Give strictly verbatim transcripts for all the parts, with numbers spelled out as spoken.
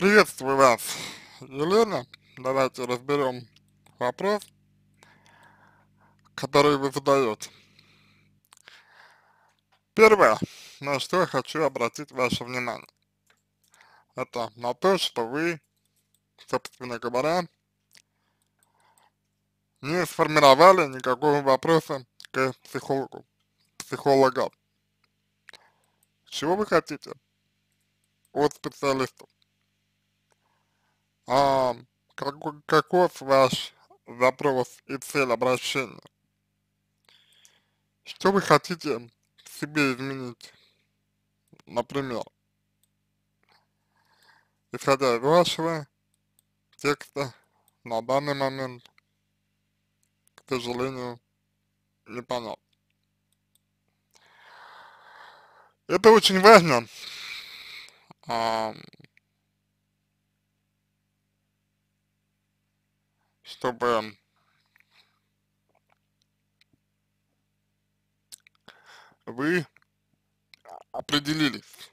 Приветствую вас, Елена. Давайте разберем вопрос, который вы задаете. Первое, на что я хочу обратить ваше внимание, это на то, что вы, собственно говоря, не сформировали никакого вопроса к психологу, психологам. Чего вы хотите от специалистов? А какой, каков ваш запрос и цель обращения? Что вы хотите в себе изменить, например? Исходя из вашего текста, на данный момент, к сожалению, непонятно. Это очень важно, а, чтобы вы определились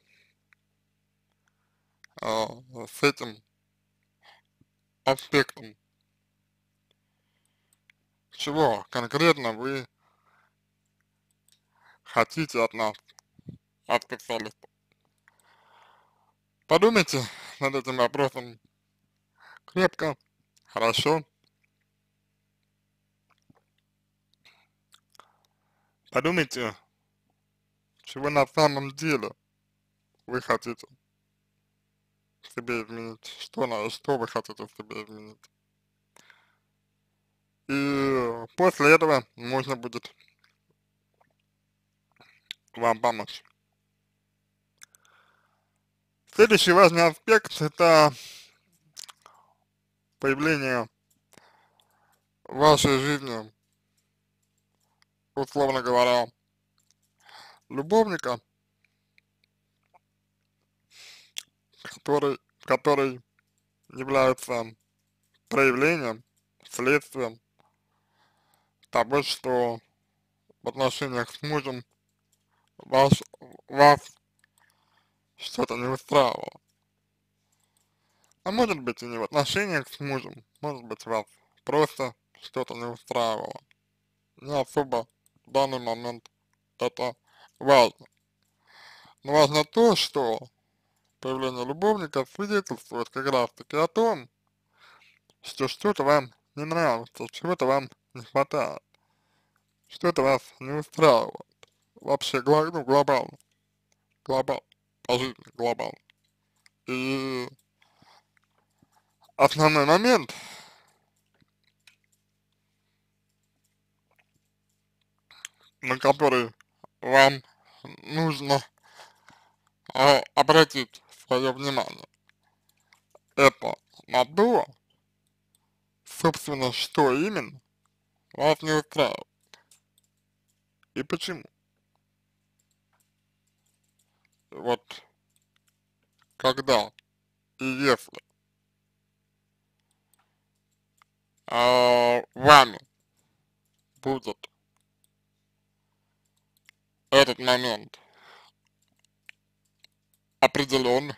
а, с этим аспектом, чего конкретно вы хотите от нас, от специалиста. Подумайте над этим вопросом крепко, хорошо. Подумайте, чего на самом деле вы хотите в себе изменить, что, на, что вы хотите в себе изменить. И после этого можно будет вам помочь. Следующий важный аспект — это появление в вашей жизни, условно говоря, любовника, который, который является проявлением, следствием того, что в отношениях с мужем вас, вас что-то не устраивало. А может быть и не в отношениях с мужем, может быть вас просто что-то не устраивало. Не особо в данный момент это важно. Но важно то, что появление любовника свидетельствует как раз таки о том, что что-то вам не нравится, чего-то вам не хватает, что-то вас не устраивает. Вообще, гла ну, глобально, глобально, по жизни глобально. И основной момент, на который вам нужно а, обратить свое внимание, это на то, собственно, что именно вас не устраивает и почему. Вот когда и если а, вами будет этот момент определен,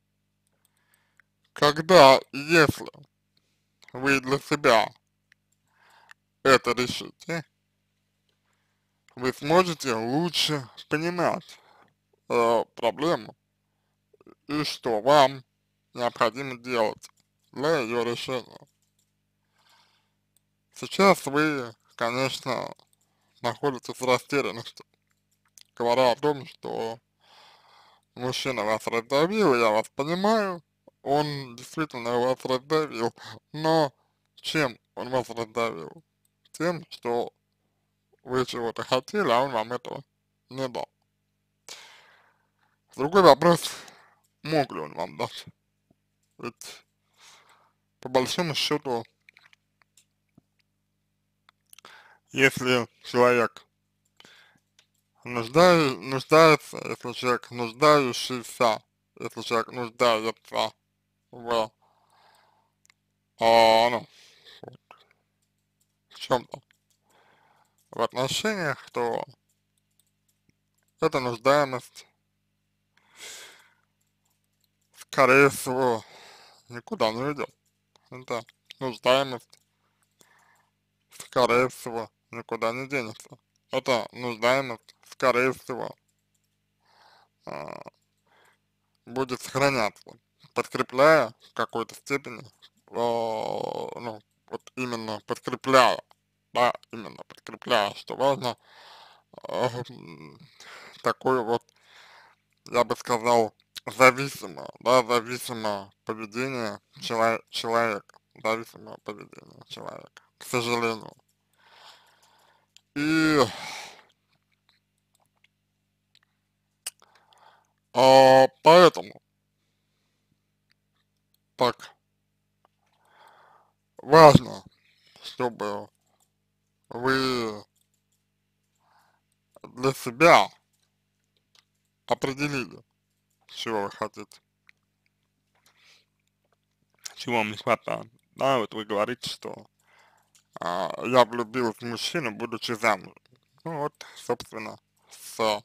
когда и если вы для себя это решите, вы сможете лучше понимать э, проблему и что вам необходимо делать для ее решения. Сейчас вы, конечно, находитесь в растерянности, говоря о том, что мужчина вас раздавил, я вас понимаю, он действительно вас раздавил, но чем он вас раздавил? Тем, что вы чего-то хотели, а он вам этого не дал. Другой вопрос, мог ли он вам дать? Ведь по большому счету, если человек нуждаю, нуждается, если человек нуждающийся, если человек нуждается в, а, ну, в чем-то, в отношениях, то эта нуждаемость, скорее всего, никуда не уйдет. Это нуждаемость, скорее всего, никуда не денется. Эта нуждаемость, скорее всего, а, будет сохраняться, подкрепляя в какой-то степени, а, ну, вот именно подкрепляя, да, именно подкрепляя, что важно, а, м, такой вот, я бы сказал, зависимое, да, зависимое поведение чело человека, зависимое поведение человека, к сожалению. И а, поэтому так важно, чтобы вы для себя определили, чего вы хотите, чего вам не хватает. Да, вот вы говорите, что а, я влюбилась в мужчину, будучи замужем. Ну вот, собственно, с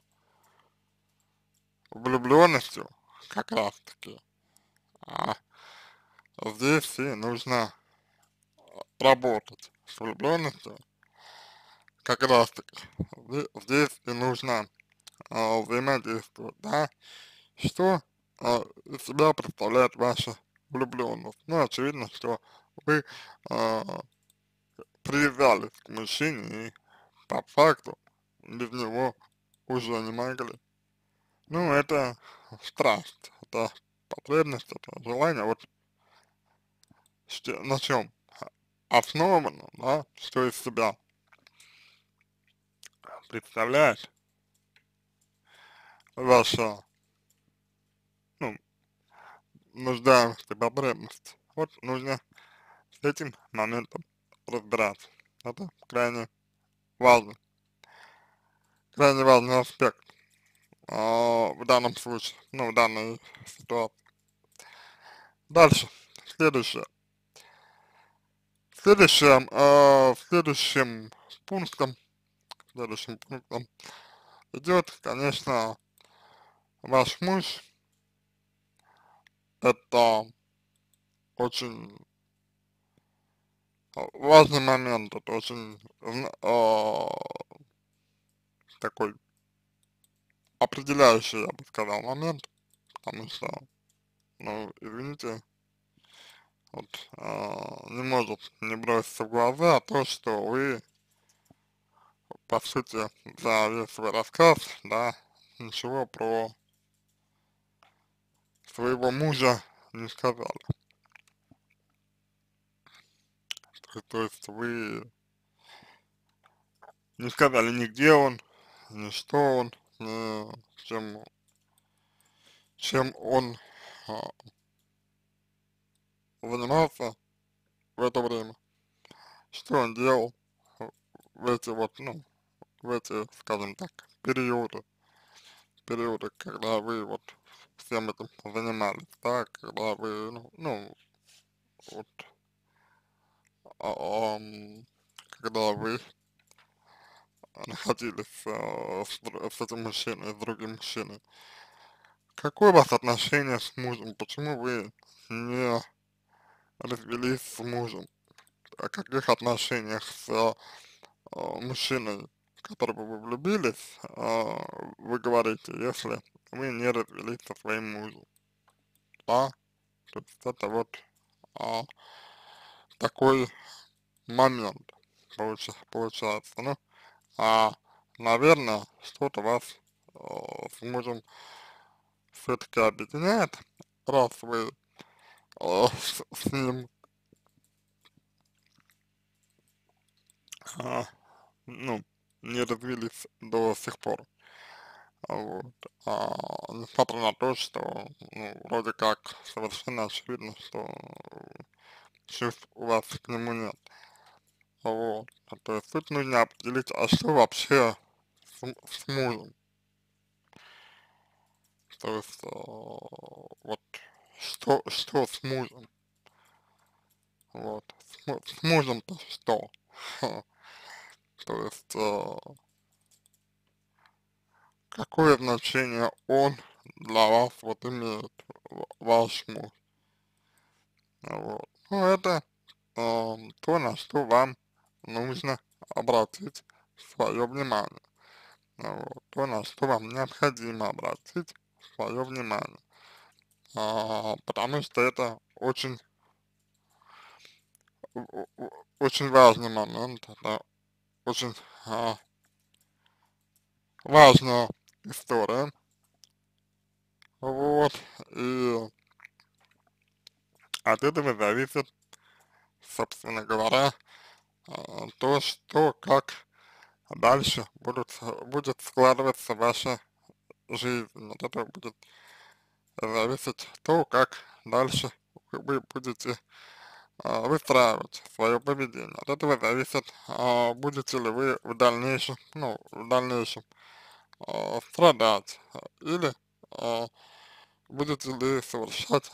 влюбленностью как раз таки а, здесь и нужно работать. С влюбленностью как раз таки здесь и нужно а, взаимодействовать, да, что а, из себя представляет ваша влюбленность. Ну, очевидно, что вы а, привязались к мужчине и по факту без него уже не могли. Ну, это страсть, это потребность, это желание, вот что, на чем основано, да, что из себя представляет ваша, ну, нуждаемость и потребность. Вот нужно с этим моментом разбираться. Это крайне важный, крайне важный аспект а, в данном случае, ну, в данной ситуации. Дальше, следующее. Следующим, э, следующим пунктом, следующим пунктом идет, конечно, ваш муж. Это очень важный момент, это очень э, такой определяющий, я бы сказал, момент, потому что, ну, извините, вот э, не может не броситься в глаза то, что вы, по сути, за весь свой рассказ, да, ничего про своего мужа не сказали. То, то есть вы не сказали ни где он, ни что он, ни чем, чем он а, занимался в это время, что он делал в эти вот, ну, в эти, скажем так, периоды, периоды, когда вы вот всем этим занимались, да, когда вы, ну, ну вот, а, ам, когда вы находились а, с, др- с этим мужчиной, с другим мужчиной. Какое у вас отношение с мужем? Почему вы не развелись с мужем? О каких отношениях с а, мужчиной, в которого вы влюбились, а, вы говорите, если вы не развелись со своим мужем? Да? То есть это вот а, такой момент получа- получается. Ну, а, наверное, что-то вас а, с мужем все-таки объединяет, раз вы а, с, с ним, а, ну, не развились до сих пор. Вот. А, несмотря на то, что, ну, вроде как совершенно очевидно, что чувств у вас к нему нет. Вот. А то есть тут нужно определить, а что вообще с, м- с мужем. То есть, а, вот, что, что с мужем. Вот. С, му- с мужем-то что? То есть, а, какое значение он для вас вот имеет, в- ваш муж? Вот. Ну, это а, то, на что вам нужно обратить свое внимание. Вот. То, на что вам необходимо обратить свое внимание. А, потому что это очень, о- о- очень важный момент, это очень а, важная история. Вот. И от этого зависит, собственно говоря, а, то, что, как дальше будут, будет складываться ваша жизнь. От этого будет зависеть то, как дальше вы будете а, выстраивать свое поведение. От этого зависит, а, будете ли вы в дальнейшем, ну, в дальнейшем а, страдать, а, или а, будете ли совершать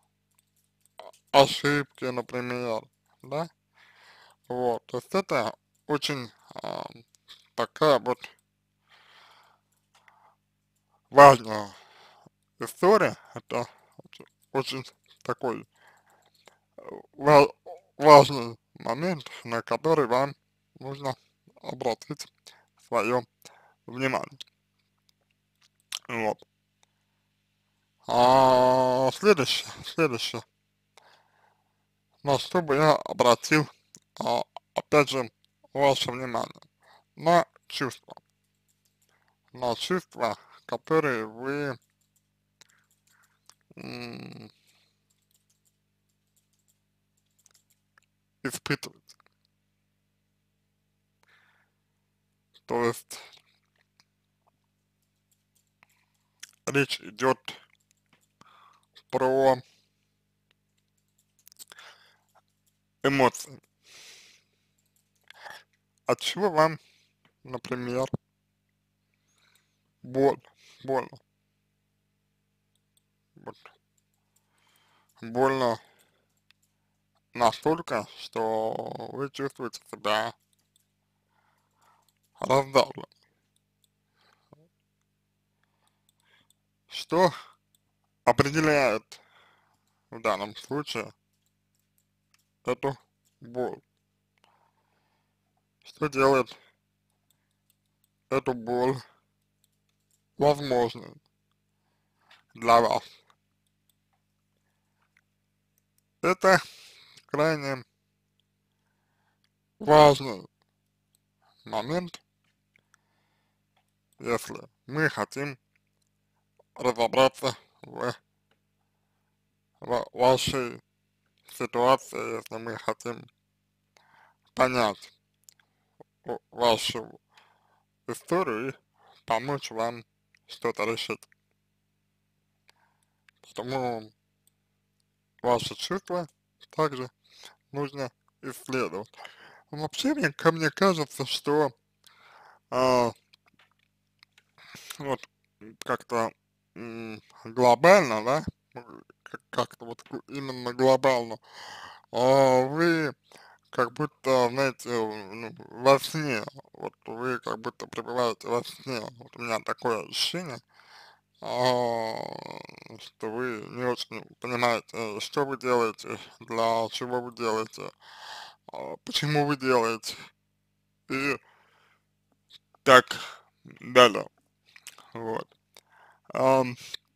ошибки, например, да, вот, то есть это очень а, такая вот важная история, это очень, очень такой ва важный момент, на который вам нужно обратить свое внимание, вот. А следующее, следующее, на что бы я обратил, а, опять же, ваше внимание, на чувства, на чувства, которые вы м, испытываете. То есть речь идет про эмоции. От чего вам, например, боль, больно, вот, больно настолько, что вы чувствуете себя раздавленно. Что определяет в данном случае эту боль? Что делает эту боль возможной для вас? Это крайне важный момент, если мы хотим разобраться в, в вашей ситуации, если мы хотим понять о- вашу историю и помочь вам что-то решить. Потому ваши чувства также нужно исследовать. Вообще, мне, ко мне кажется, что а, вот как-то м, глобально, да, м, как- как-то вот гл- именно глобально, а, вы как будто, знаете, ну, во сне, вот вы как будто пребываете во сне, вот у меня такое ощущение, а, что вы не очень понимаете, что вы делаете, для чего вы делаете, а, почему вы делаете, и так далее, вот. Ам,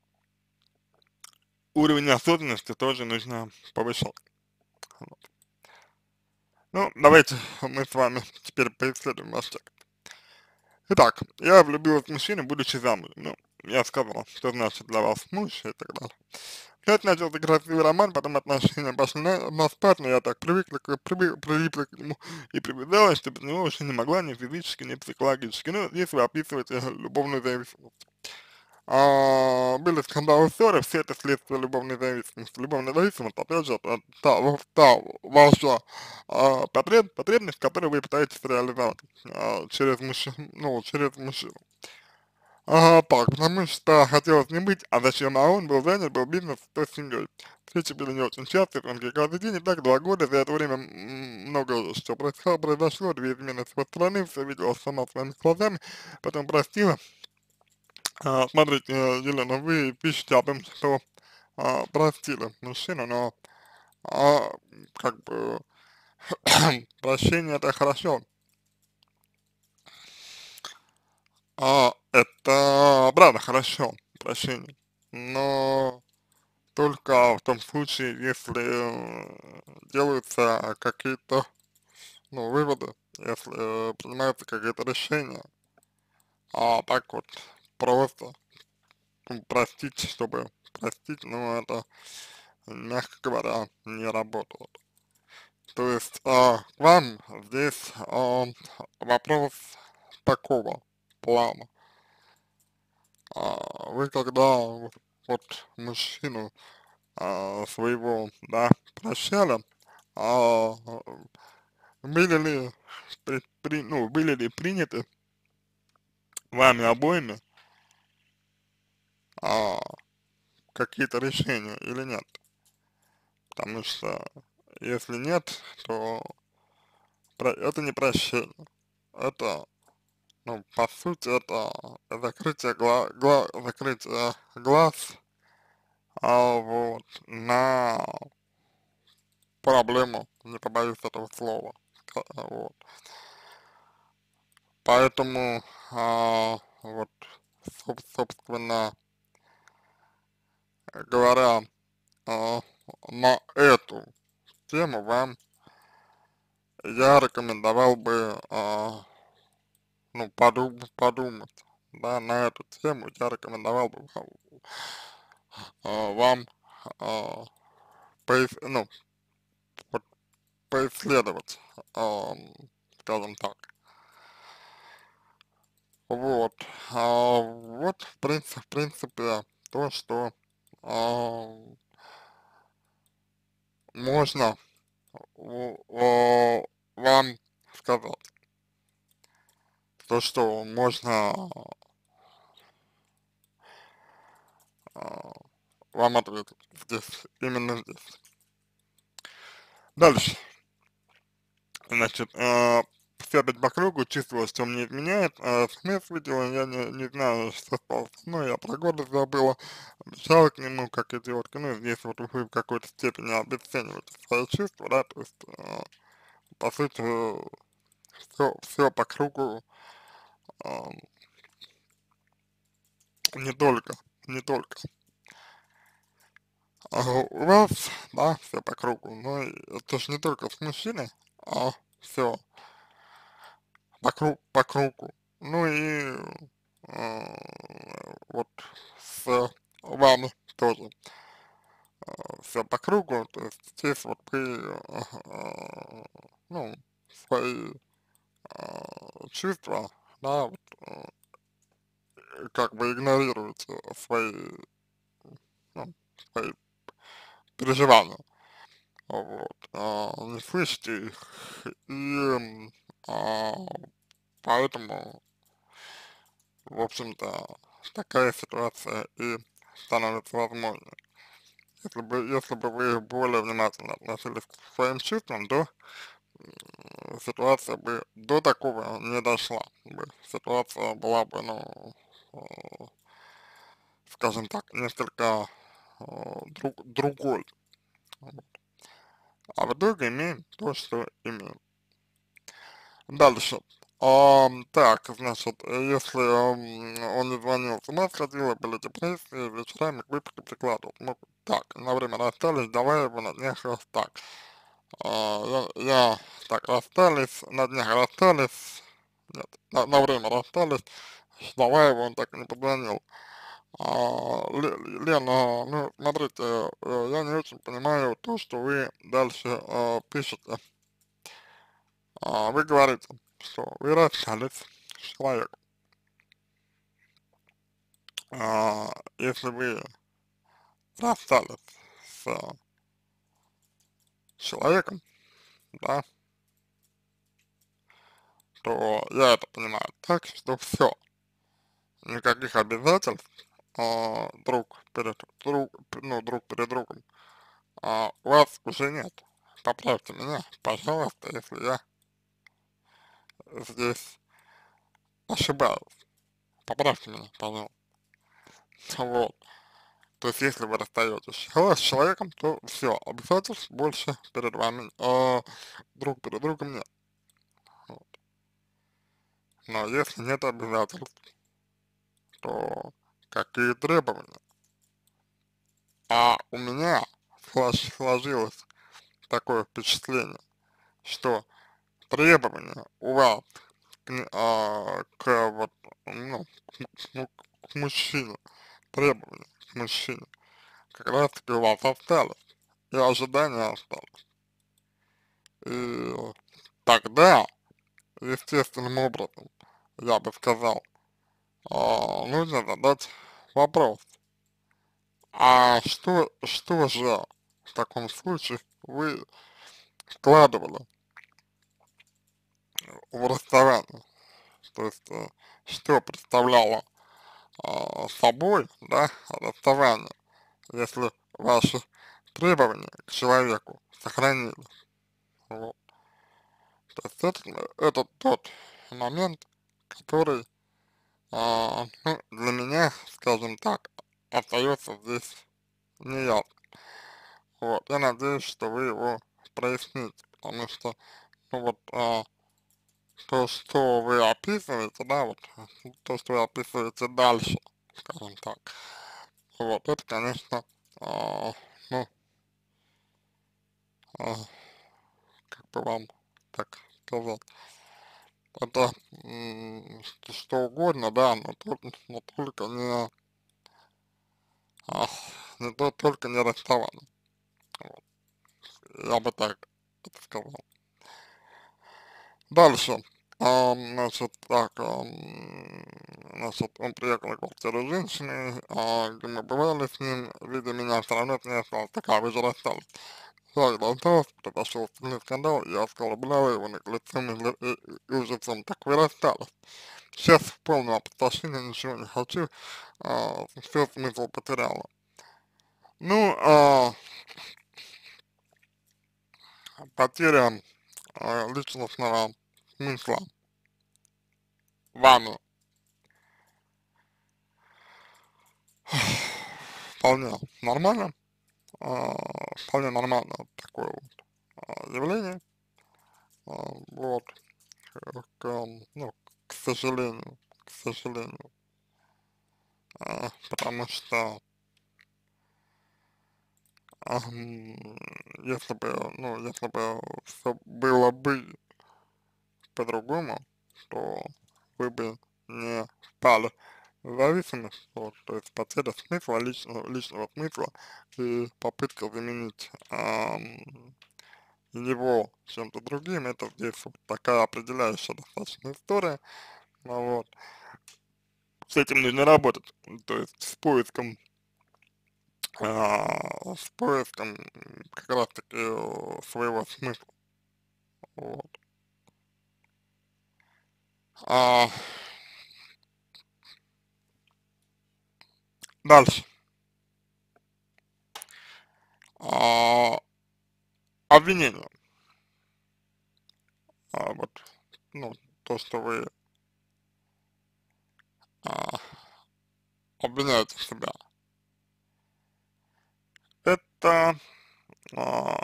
уровень осознанности тоже нужно повышать. Вот. Ну, давайте мы с вами теперь поисследуем ваш текст. Итак, я влюбилась в мужчину, будучи замужем. Ну, я сказал, что значит для вас муж и так далее. Опять начался красивый роман, потом отношения пошли на, на спад, но я так привыкла, к, привы- прилипла к нему и привязалась, что без него уже не могла ни физически, ни психологически. Ну, здесь вы описываете любовную зависимость. А, были скандалы, ссоры, все это следствие любовной зависимости. Любовная зависимость, опять же, это та, во- та ваша а, потреб, потребность, которую вы пытаетесь реализовать а, через мужчину, ну, через мужчину. Ага, так, потому что хотелось не быть, а зачем, а он был занят, был бизнес, то с семьей. Встречи были не очень часто, звонки каждый день, и так два года, за это время м, много что происходило, произошло, две измены с его стороны, все видела сама своими глазами, потом простила. А, смотрите, Елена, вы пишете о том, что а, простили мужчину, но а, как бы, прощение это хорошо, а, это правда хорошо, прощение, но только в том случае, если э, делаются какие-то, ну, выводы, если э, принимаются какие-то решения, а так вот просто м, простить, чтобы простить, ну, это, мягко говоря, не работает. То есть а, к вам здесь а, вопрос такого плана. А, вы когда вот вот мужчину а, своего, да, прощали, а, были ли, при, при- ну, были ли приняты вами обоими а, какие-то решения или нет? Потому что если нет, то про- это не прощение. Это, ну, по сути, это закрытие, гла гла закрытие глаз, а, вот, на проблему, не побоюсь этого слова. Ка- Вот. Поэтому, а, вот, соб- собственно говоря, а, на эту тему вам я рекомендовал бы, а, ну, подум подумать, да, на эту тему я рекомендовал бы вам, а, вам а, поис- ну, вот поисследовать, ам, скажем так. Вот, а, вот, в принципе, в принципе, то, что а, можно у- о, вам сказать. То, что можно а, вам ответить здесь, именно здесь. Дальше, значит, э, все опять по кругу, чувствую, что мне изменяет, а смс видео, я не, не знаю, что стало со мной, я про годы забыла, бежала к нему, как идиотка, ну, здесь вот вы в какой-то степени обесцениваете свои чувства, да, то есть, э, по сути, все, все по кругу, э, не только, не только а у вас, да, все по кругу, но и это ж не только с мужчиной, а все по, кру по кругу. Ну и э, вот с вами тоже все по кругу, то есть здесь вот вы, э, э, ну, свои э, чувства, да, вот, э, как бы игнорируете свои, ну, свои переживания. Вот, а, не слышите их, и м, а, поэтому, в общем-то, такая ситуация и становится возможной. Если бы, если бы вы более внимательно относились к своим чувствам, то м, ситуация бы до такого не дошла бы. Ситуация была бы, ну, э, скажем так, несколько э, друг, другой. Вот. А в итоге имеем то, что имеем. Дальше. Ам, так, значит, э, если ам, он не звонил, с ума сходила, были депрессии, вечерами к выпивке прикладывал. Ну, так, на время расстались, давай его на днях раз так. А, я, я, так, расстались, на днях расстались, нет, на, на время расстались, давай его, он так и не позвонил. А, Ле- Лена, ну, смотрите, э, я не очень понимаю то, что вы дальше э, пишете. А, вы говорите, что вы расстались с человеком. А, если вы расстались с человеком, да, то я это понимаю так, что все, никаких обязательств а, друг перед друг, ну, друг перед другом а, у вас уже нет. Поправьте меня, пожалуйста, если я здесь ошибаюсь. Поправьте меня, пожалуйста. Вот. То есть, если вы расстаетесь с человеком, то все, обязательств больше перед вами, э, друг перед другом нет. Вот. Но если нет обязательств, то какие требования? А у меня слож- сложилось такое впечатление, что требования у вас к, не- а, к вот, ну, к, ну, к мужчине, требования к мужчине, как раз таки у вас остались, и ожидания остались. И тогда, естественным образом, я бы сказал, а, нужно задать вопрос, а что, что же в таком случае вы вкладывали в расставание? То есть, э, что представляло а, собой, да, расставание, если ваши требования к человеку сохранились. Вот. То есть это, это тот момент, который, а, ну, для меня, скажем так, остается здесь неясным. Вот. Я надеюсь, что вы его проясните, потому что, ну вот, а, то, что вы описываете, да, вот, то, что вы описываете дальше, скажем так, вот, это, конечно, а, ну, а, как бы вам так сказать, это м, что что угодно, да, но, только но только не, а, не то, только не расставание, вот, я бы так это сказал. Дальше, ам, значит, так, ам, значит, он приехал на квартиру женщины, а, где мы бывали с ним, видя меня, все равно от меня осталась такая, вы же расстались. Я когда осталась, произошел сильный скандал, я оскорбляла его наглецом и, зло- и, и и ужасом, так вы расстались. Сейчас в полном опустошении, ничего не хочу, а, все смысл потеряла. Ну, а, потеря а, личностного смысла вами вполне нормально, а, вполне нормально такое вот а, явление, а, вот, э, к, ну, к сожалению, к сожалению, а, потому что, ам, если бы, ну, если бы все было бы по-другому, то вы бы не впали в зависимость, вот, то есть потеря смысла, личного, личного смысла и попытка заменить ам, его чем-то другим, это здесь вот такая определяющая достаточно история, ну вот, с этим нужно работать, то есть с поиском, а, с поиском как раз таки э, своего смысла, вот. А, дальше, а, обвинение, а, вот, ну, то, что вы а, обвиняете себя, это а,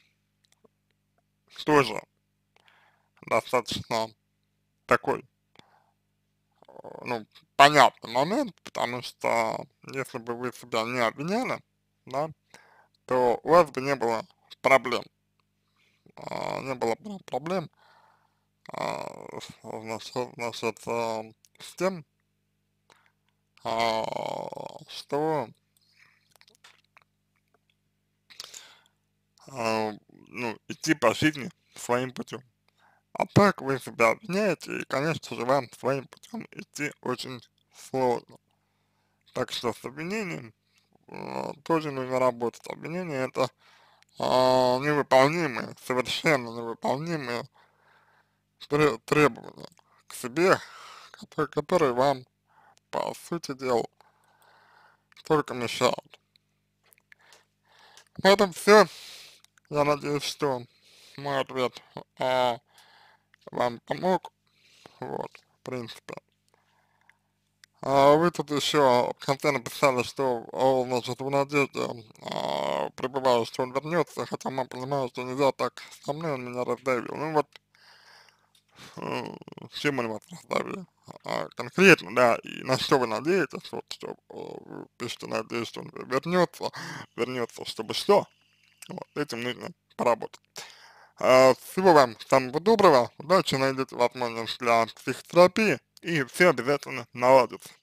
тоже достаточно такой, э, ну, понятный момент, потому что если бы вы себя не обвиняли, да, то у вас бы не было проблем, а, не было бы проблем, а, значит, значит, а, с тем, а, что, а, ну, идти по жизни своим путем. А так вы себя обвиняете, и, конечно же, вам своим путем идти очень сложно. Так что с обвинением э, тоже нужно работать. Обвинение это а, невыполнимые, совершенно невыполнимые тре- требования к себе, которые, которые вам, по сути дела, только мешают. На этом все. Я надеюсь, что мой ответ а, вам помог. Вот, в принципе. А вы тут еще в конце написали, что, о, значит, в надежде а, пребываю, что он вернется, хотя мама понимаю, что нельзя так со мной, он меня раздавил. Ну вот, э, чем мы вас раздавили? А, конкретно, да, и на что вы надеетесь, вот, что э, вы пишете, надеюсь, что он вернется, вернется, чтобы что? Вот, этим нужно поработать. А, всего вам самого доброго, удачи, найдете возможность для психотерапии, и все обязательно наладится.